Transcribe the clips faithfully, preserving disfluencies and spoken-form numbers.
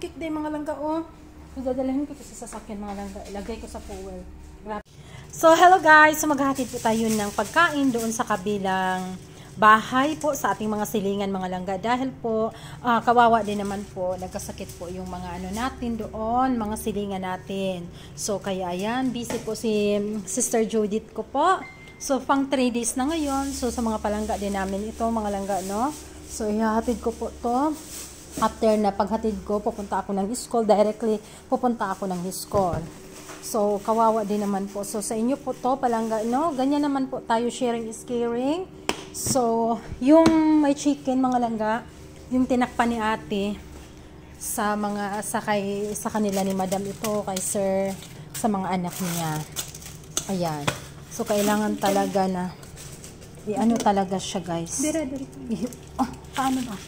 cake day mga langga, oh. So, dadalhin ko ito sa sasakyan mga langga. Ilagay ko sa fuel. Grabe. So, hello guys. So, maghahatid po tayo ng pagkain doon sa kabilang bahay po sa ating mga silingan mga langga. Dahil po, uh, kawawa din naman po, nagkasakit po yung mga ano natin doon, mga silingan natin. So, kaya ayan, busy po si Sister Judith ko po. So, pang three days na ngayon. So, sa mga palangga din namin ito, mga langga, no? So, ihahatid ko po to. After na paghatid ko, pupunta ako ng school. Directly, pupunta ako ng school. So, kawawa din naman po. So, sa inyo po to, palangga, no? Ganyan naman po tayo, sharing is caring. So, yung may chicken, mga langga, yung tinakpan ni ate sa mga, sa, kay, sa kanila ni madam ito, kay sir, sa mga anak niya. Ayan. So, kailangan talaga na i-ano talaga siya, guys. Dira, dira. Oh, paano ba?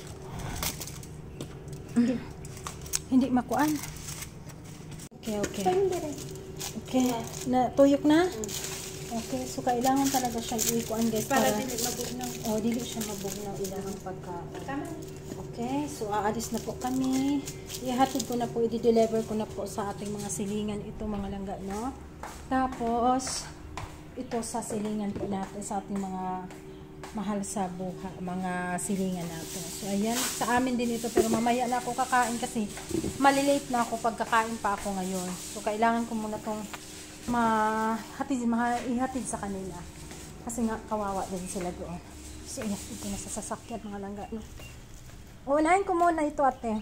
Okay. Hindi makuan. Okay, okay. Okay. Na, tuyok na? Okay, so kailangan talaga siyang ikuan, guys. Para, para dili mabugnaw. Oh, dili siya mabugnaw ilang pagkaon. Tama. Okay, so aalis na po kami. Ihatid ko na po, i-deliver ko na po sa ating mga silingan ito, mga langga, no? Tapos, ito sa silingan po natin, sa ating mga mahal sa buha, mga silingan natin. So, ayan, sa amin din ito, pero mamaya na ako kakain kasi malilate na ako pagkakain pa ako ngayon. So, kailangan ko muna itong mahatid, ihatid sa kanila. Kasi nga, kawawa din sila doon. So, ihatid ko na sa sasakyan, mga langga, no? Unahin ko muna ito, ate.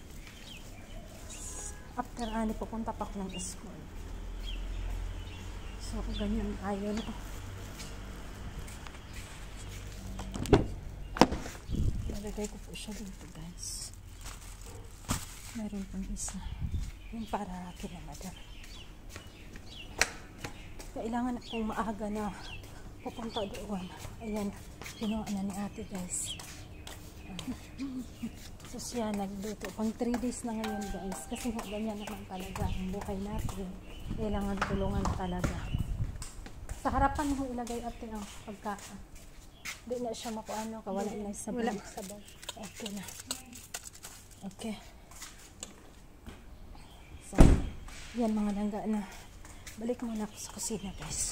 After, ani, pupunta pa ako ng school. So, ganyan tayo, no? Nalagay ko po siya dito, guys. Meron pang isa. Yung para kina madam. Kailangan akong maaga na pupunta doon. Ayan, ginawa na ni ate, guys. So, siya nagluto. Pang three days na ngayon, guys. Kasi ganyan naman talaga ang buhay natin. Kailangan tulungan talaga. Sa harapan mo ilagay ate ang pagkain. Hindi na siya makuano, kawala na sa Wala. sabay. Okay na. Okay. So, yan mga langga na. Balik muna ako sa kusina, guys.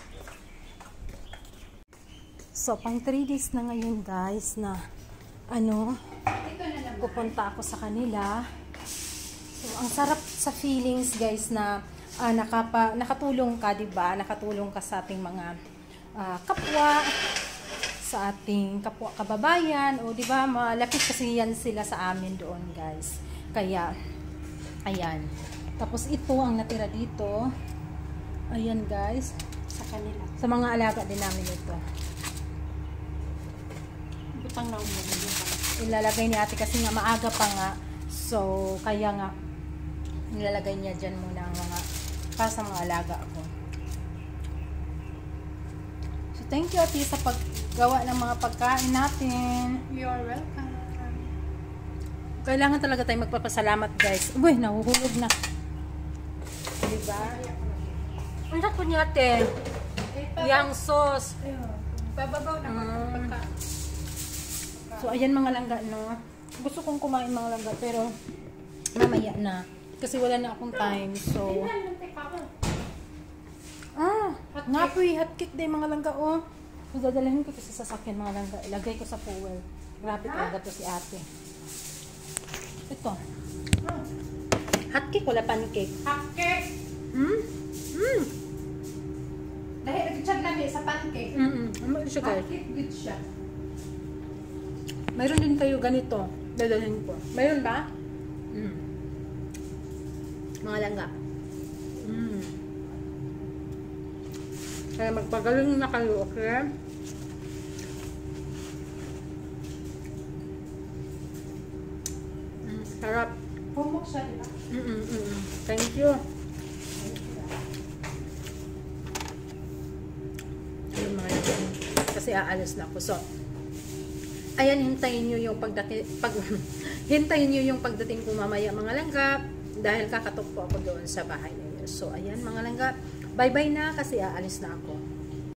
So, pang three days na ngayon, guys, na ano, pupunta ako sa kanila. So, ang sarap sa feelings, guys, na uh, nakapa, nakatulong ka, diba? Nakatulong ka sa ating mga uh, kapwa, sa ating kapwa kababayan, o diba, malapit kasi yan sila sa amin doon, guys. Kaya, ayan. Tapos ito, ang natira dito, ayan, guys, sa kanila. Sa mga alaga din namin ito. Butang na umuwi. Ilalagay ni ate kasi nga maaga pa nga. So, kaya nga nilalagay niya dyan muna ang mga para sa mga alaga ko. So, thank you ate sa paggawa ng mga pagkain natin. You're welcome. Kailangan talaga tayo magpapasalamat, guys. Uy, nahuhulog na. Diba? Ang sakto niya ate. Yang sauce. Bababaw naman ang Mm. pagkain. So, ayan mga langga, no? Gusto kong kumain mga langga, pero mamaya na. Kasi wala na akong time, so... Ah, nga po yung hot cake din mga langga, oh. So, dadalhin ko ito sa sasakyan mga langga. Ilagay ko sa fuel. Grabe talaga to si ate. Ito. Hot cake, wala pancake. Pancake! Hmm? Hmm? Dahil nag-chat lang sa pancake. Mm-mm. Ano siya, guys? Pancake good siya. Mayroon din kayo ganito. Dadalhin ko. Mayroon ba? Mm. Mga langga. Mm. Kaya magpagaling na kayo, okay? Mm, sarap. Pumok siya, di ba? Mm -mm, mm -mm. Thank you. Ayun mga langga. Kasi aalis na ako. So, ayan, hintayin nyo yung pagdating, pag, hintayin nyo yung pagdating ko mamaya mga langga, dahil kakatok po ako doon sa bahay ninyo. So, ayan mga langga, bye-bye na kasi aalis na ako.